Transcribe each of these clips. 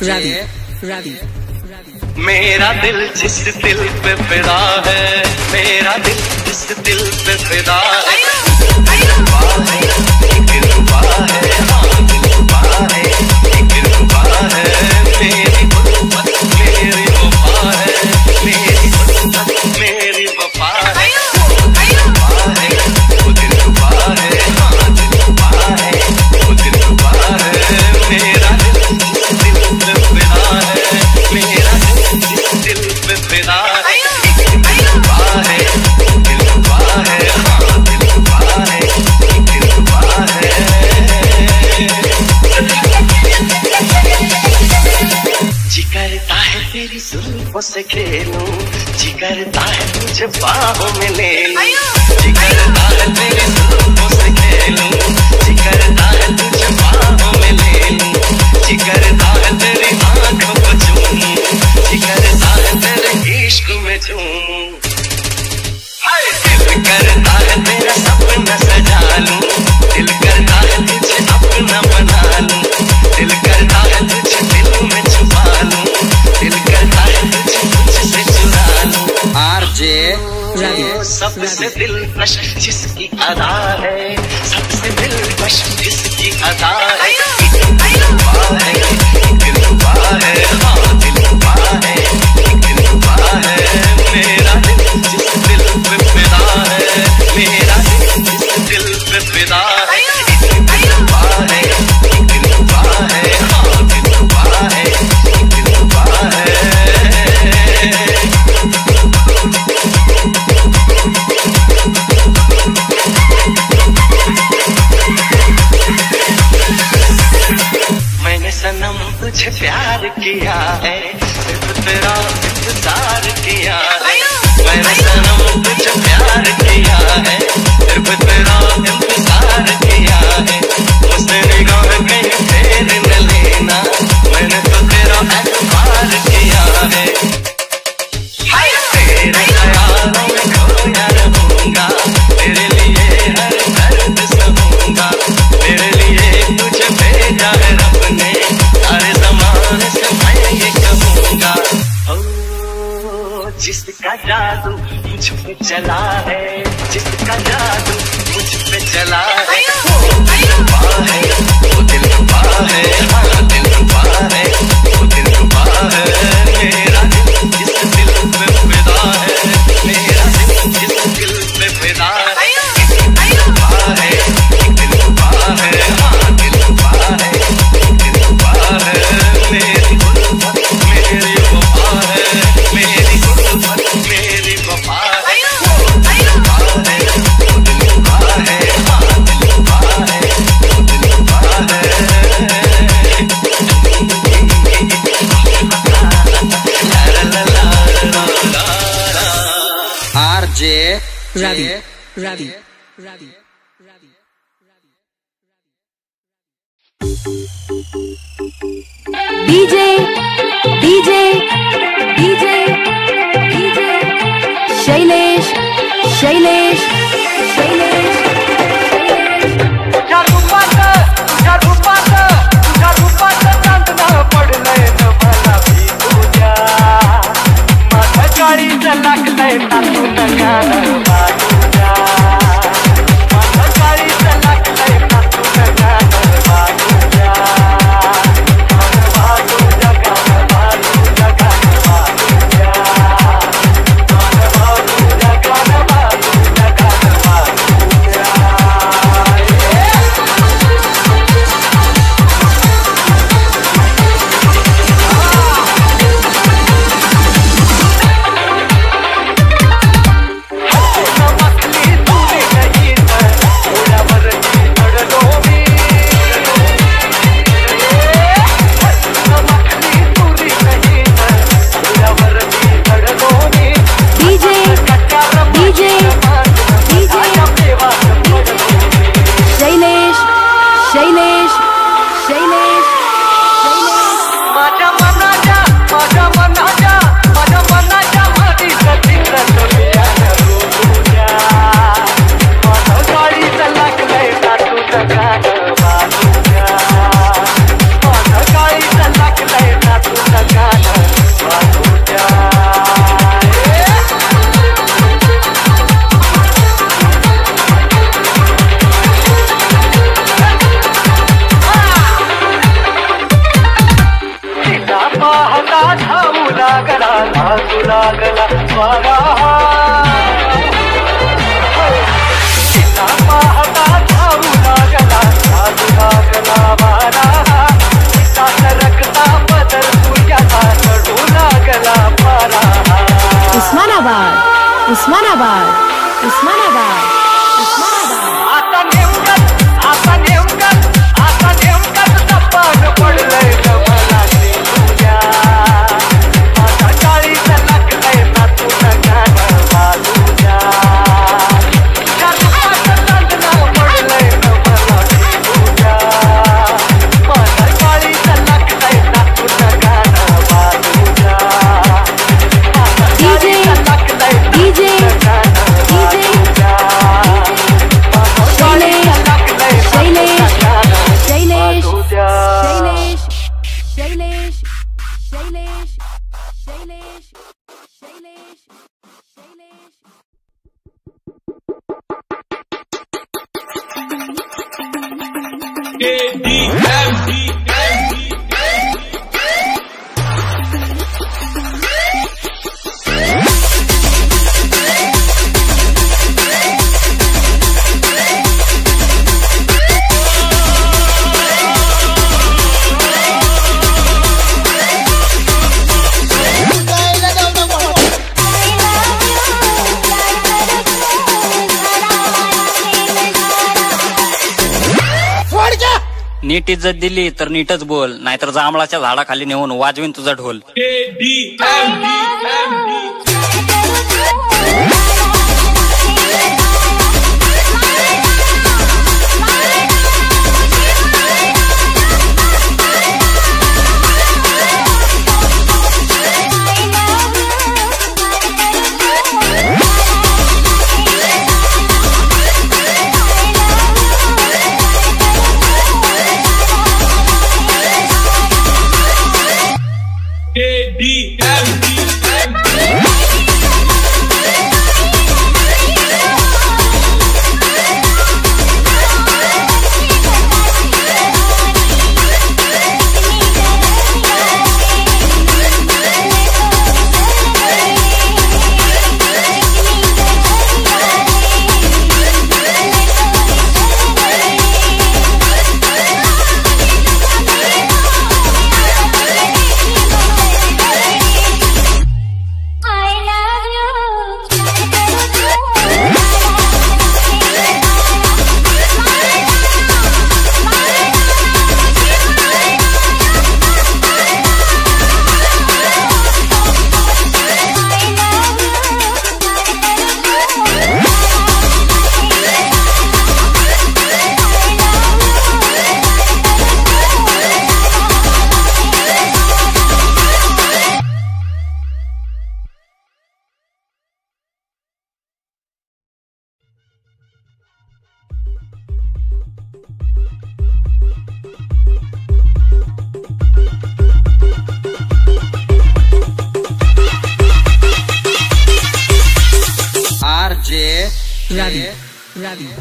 रवि मेरा दिल जिस दिल पे फिदा है, मेरा दिल जिस दिल पे फिदा है, दिलरुबा है, हाँ दिलरुबा है, दिलरुबा है, मेरी मोहब्बत मेरी वफा है, मेरी मोहब्बत मेरी वफा है, वो दिलरुबा है, हाँ दिलरुबा है, वो दिलरुबा है, मेरा दिल जिस दिल पे फिदा है, मेरा दिल पे फिदा है, दिलरुबा है, दिलरुबा है, हाँ दिलरुबा है, दिलरुबा है। जी करता है तेरी जुल्फों से खेलूं, जी करता है तुझे बाहों में ले लूं, जी करता है तेरी जुल्फों से खेलूं, जी करता है तुझे बाहों में ले लूं, जी करता है तेरी आंखों को चूमूं, जी करता है तेरे इश्क में झूमूं, दिल करता है तेरा सपना सजा लूं, दिल करता है तुझे अपना बना लूं, दिल करता है तुझे दिल में छुपा लूं, दिल करता है तुझे मुझसे चुरा लूं। आरजे सबसे दिलकश जिसकी अदा है, सबसे दिलकश जिसकी अदा है, दिलरुबा है, दिलरुबा है, हाँ दिलरुबा है, दिलरुबा है, मेरा दिल जिस दिल पे फिदा है, मेरा दिल जिस दिल पे फिदा है, दिलरुबा है, दिलरुबा है, हाँ दिलरुबा है, दिलरुबा है। मैंने सनम तुझे प्यार किया है, सिर्फ तेरा इंतजार किया है, मैंने सनम तुझे प्यार किया है, सिर्फ तेरा इंतजार किया है, मुझसे निगाह कहीं फेर न लेना, मैंने तो तेरा एतबार किया है, तेरे ख्यालों में खोया रहूंगा, तेरे लिए हर दर्द सहूंगा, तेरे लिए तुझे भेजा है रब ने, सारे ज़माने से मैं ये कहूंगा, ओ जिसका जादू मुझ पे चला है, जिसका जादू मुझ पे चला है, वो दिलरुबा है, वो दिलरुबा है, हाँ दिलरुबा है, वो दिलरुबा है, मेरा दिल जिस दिल पे फिदा है, मेरा दिल जिस दिल पे फिदा है, दिलरुबा है, दिलरुबा है, हाँ दिलरुबा है, दिलरुबा है, मेरी गुल्फत मेरी वफा है, मेरी गुल्फत मेरी वफा है, वो दिलरुबा है, वो दिलरुबा है, हाँ दिलरुबा है, वो दिलरुबा है। RJ Ravi DJ DJ DJ DJ Shailesh Shailesh Shailesh Bye. लागू लागला वारा सीता पाहता धावू लागला लागू लागला वारा सीता सरकता बदल तुझ्याचा चढू लागला पारा उस्मानाबाद उस्मानाबाद उस्मानाबाद उस्मानाबाद आता नेमकंच टप्पान पडलंय मला तुझ्या माझा चाळीचा लागलंय ना तुझं गाणं बाजूच्या पडलंय मला तुझ्या माझा चाळीचा लागलंय ना तुझं गाणं बाजूच्या DJ DJ नीट इज्जत दिली तर नीटच बोल, नाहीतर जांभळाच्या झाडाखाली नेऊन वाजवीन तुझा ढोल. Ravi.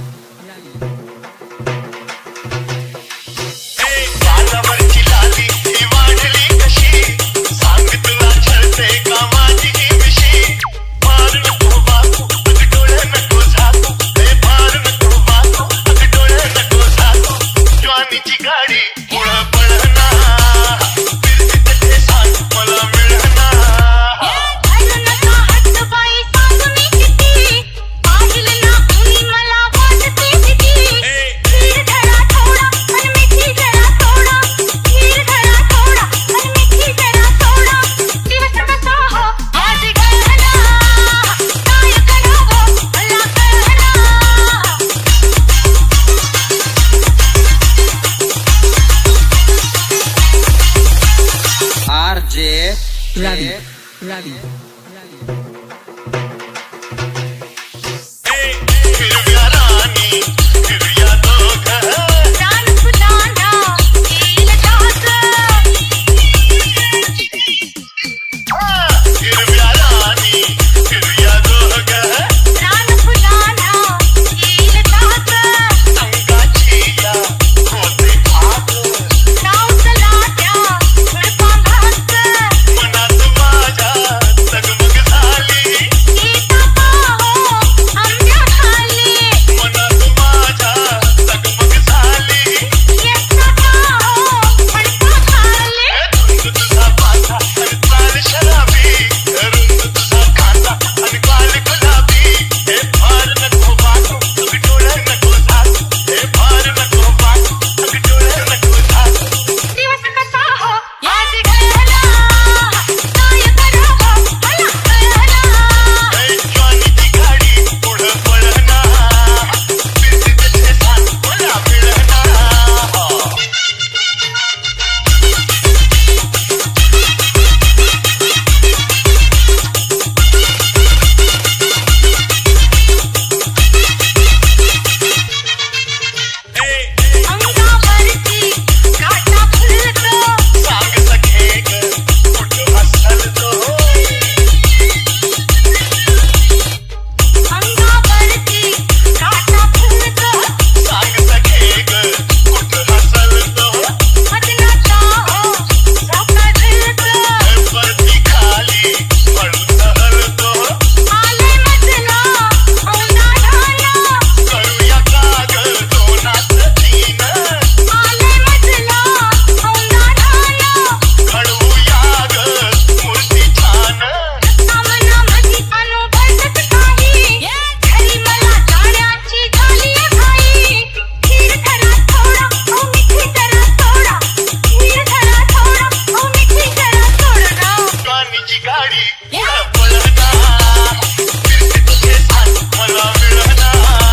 गाड़ी पलटना फिर से तुझे आज भला मिलना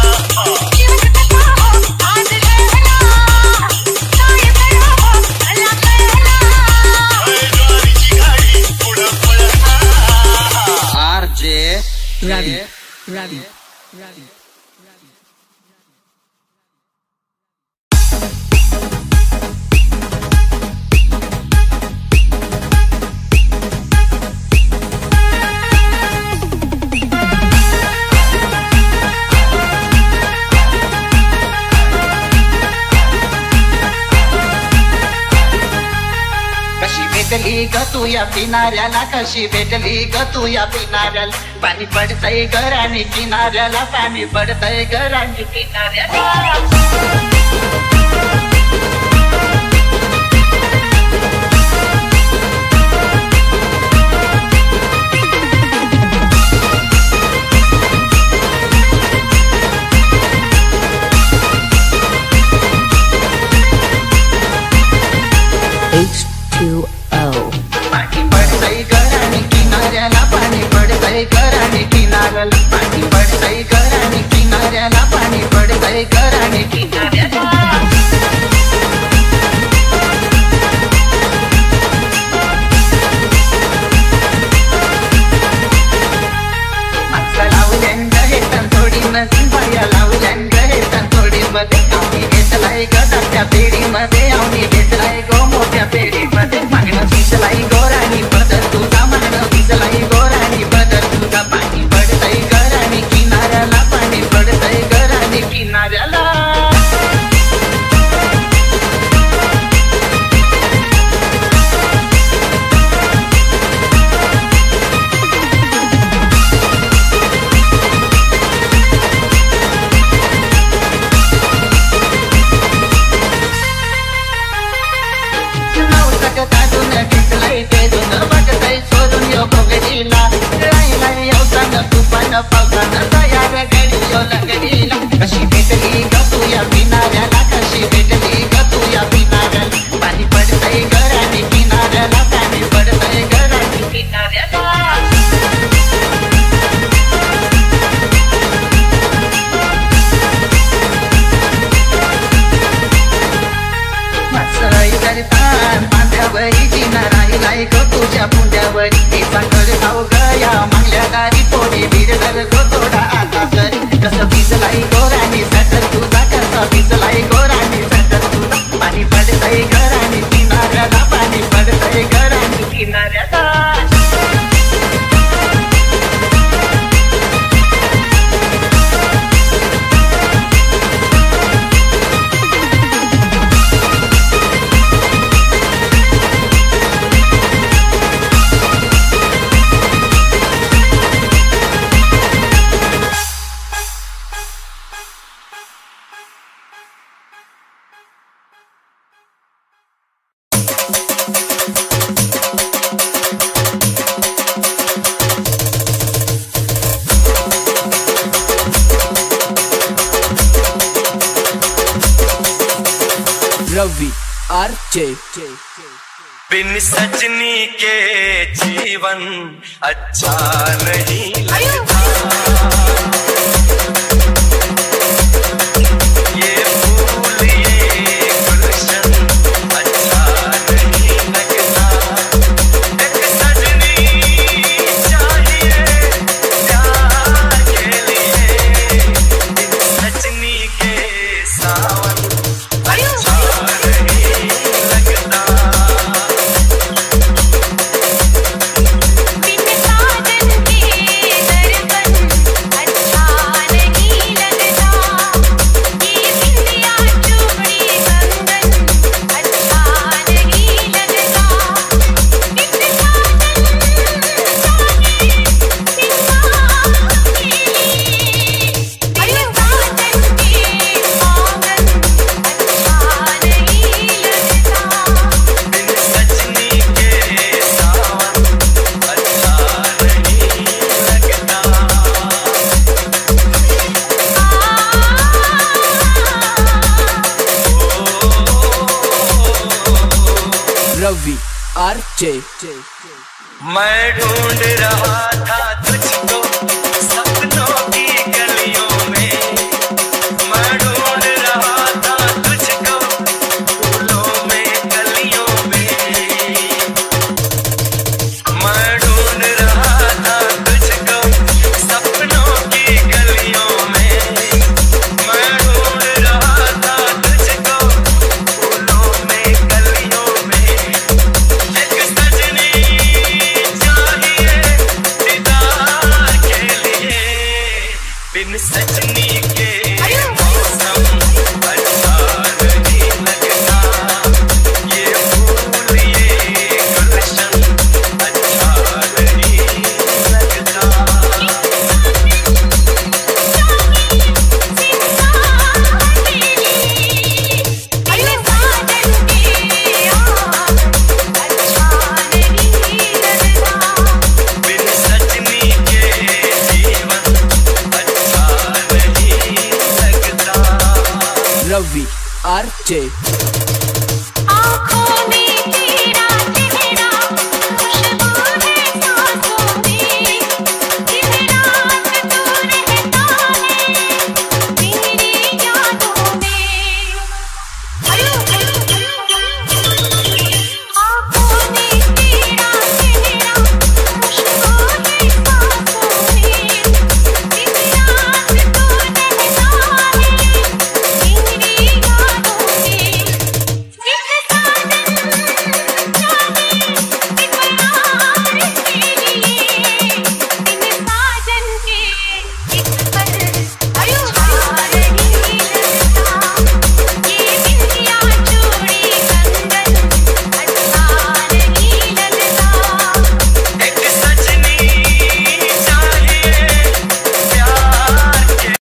Ravi. भेटली ग तू या पिणाऱ्याला कशी भेटली ग तू या पिणाऱ्याला पाणी पडतय घराने किनाऱ्याला पाणी पडतय घराने किनाऱ्याला पाणी पडतय घराने किनाऱ्याला पाणी पडतय घराने किनाऱ्याला पाणी पडतय घराने किनाऱ्याला पाणी पडतय घराने किनाऱ्याला लावल्यान हे तंतोडी मध्ये बाया लावल्यान हे तंतोडी मध्ये आम्ही भेटलाय गटाच्या पेढीमध्ये आम्ही भेटलाय गो मोठ्या पेढीमध्ये मागणं भिजलाई गोराणी बदल तुझा मागणं भिजलाई गोराणी बदल तुझा पाणी पडतय घराने किनाऱ्याला पाणी पडतय घराने किनाऱ्याला कशी भेटली ग तू या पिणाऱ्याला कशी भेटली ग तू या पिणाऱ्याला पाणी पडतय घराने किनाऱ्याला पाणी पडतय घराने किनाऱ्याला पांढ्यावरी जिना राहिलाय ग तुझ्या पुंड्यावरी हे सांगड जाऊ गया मागल्या दारी पोरी भिडल गो थोडा आता सरी कसं भिजलाई गोराणी सटर तुझा कसं भिजलाई गोराणी सटर तुझा पाणी पडतय घराने किनाऱ्याला पाणी पडतय घराने किनाऱ्याला Ravi RJ बिन सजनी के जीवन अच्छा नहीं लगता ये फूल ये गुलशन अच्छा नहीं लगता एक सजनी चाहिए प्यार के लिए बिन सजनी के सावन अच्छा नहीं लगता Ravi RJ मैं ढूंढ ढूंढ रहा था तुझको सपनों की गलियों में, मैं ढूंढ रहा था तुझको फूलों में गलियों में, मैं ढूंढ रहा था तुझको सपनों की गलियों में, मैं ढूंढ रहा था तुझको फूलों में गलियों में। एक सजनी चाहिए दीदार के लिए, बिन सजनी के मौसम अच्छा नहीं लगता, ये फूल ये गुलशन अच्छा नहीं लगता। बिन सजनी के जीवन अच्छा नहीं लगता। रवि RJ